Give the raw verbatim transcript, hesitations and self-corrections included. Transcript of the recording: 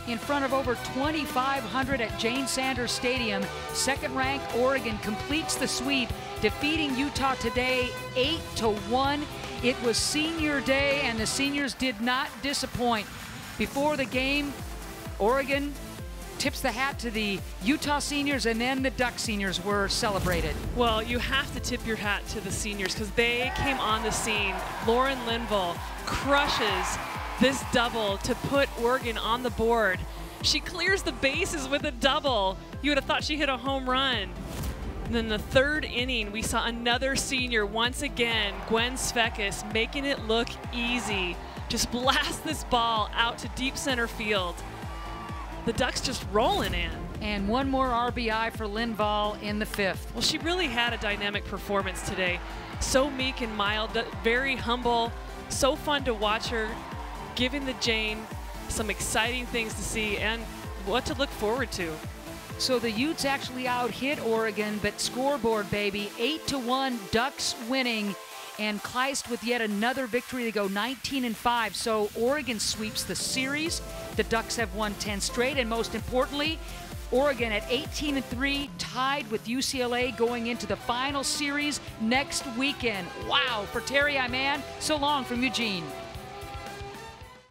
in front of over twenty-five hundred at Jane Sanders Stadium. Second-ranked Oregon completes the sweep, defeating Utah today eight to one. It was senior day, and the seniors did not disappoint. Before the game, Oregon tips the hat to the Utah seniors, and then the Duck seniors were celebrated. Well, you have to tip your hat to the seniors because they came on the scene. Lauren Linville crushes this double to put Oregon on the board. She clears the bases with a double. You would have thought she hit a home run. And then the third inning, we saw another senior once again, Gwen Svekis, making it look easy. Just blast this ball out to deep center field. The Ducks just rolling in. And one more R B I for Linval in the fifth. Well, she really had a dynamic performance today. So meek and mild, very humble, so fun to watch her, giving the Jane some exciting things to see and what to look forward to. So the Utes actually out-hit Oregon, but scoreboard, baby, eight to one, Ducks winning, and Kleist with yet another victory to go nineteen and five. So Oregon sweeps the series. The Ducks have won ten straight, and most importantly, Oregon at eighteen and three, tied with U C L A going into the final series next weekend. Wow, for Teri, I'm Ann. So long from Eugene.